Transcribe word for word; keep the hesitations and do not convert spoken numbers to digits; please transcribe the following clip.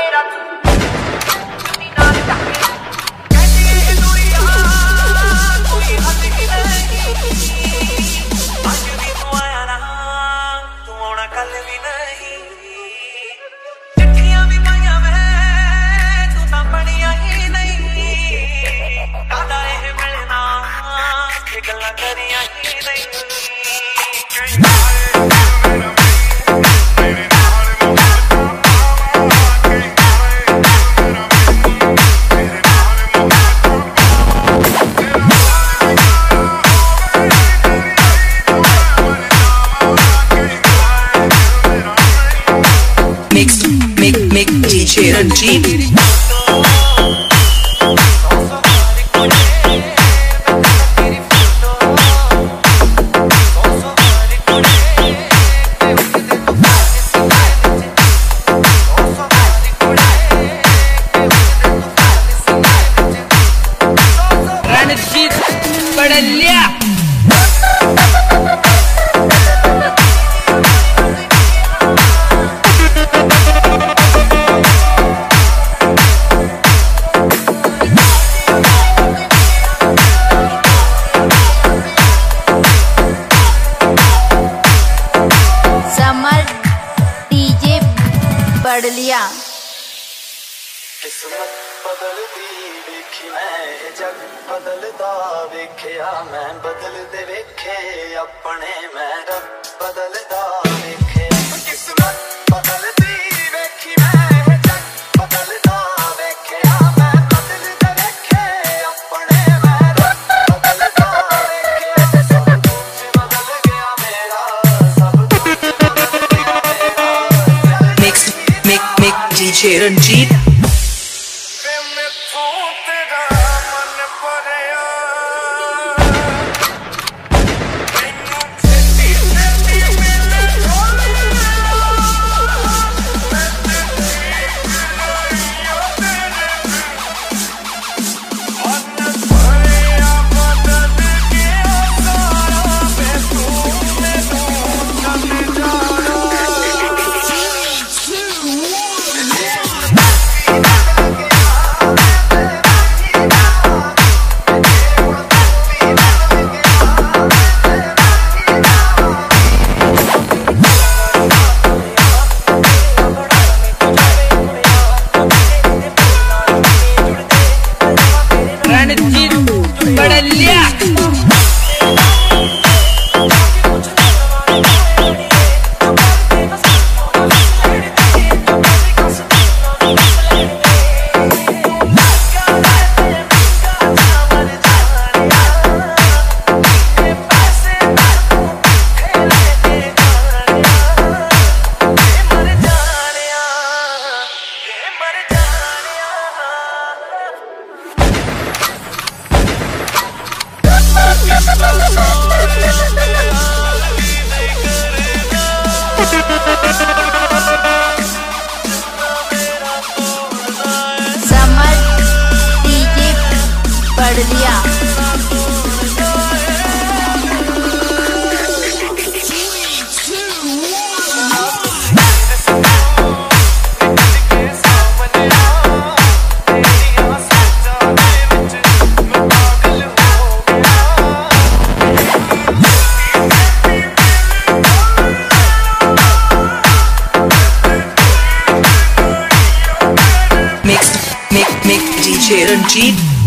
Mix, make, make D J Ranjit. Ranjit पड़लिया पढ़ लिया। किस्मत बदलदी वेखी मैं जग बदलदा वेखिया मैं बदलदे वेखे अपने मैं रब बदलदा वेखे किस्मत बदलदी वेखी मैं जग बदलदा वेखिया मैं बदलदे वेखे अपने मैं रब बदलदा वेखे सब कुछ बदल गया मेरा सब कुछ बदल गया मेरा। Mix, make, make D J Ranjit. Ranjit पड़लिया समर डीजे पढ़ लिया। Mix, make, make D J Ranjit.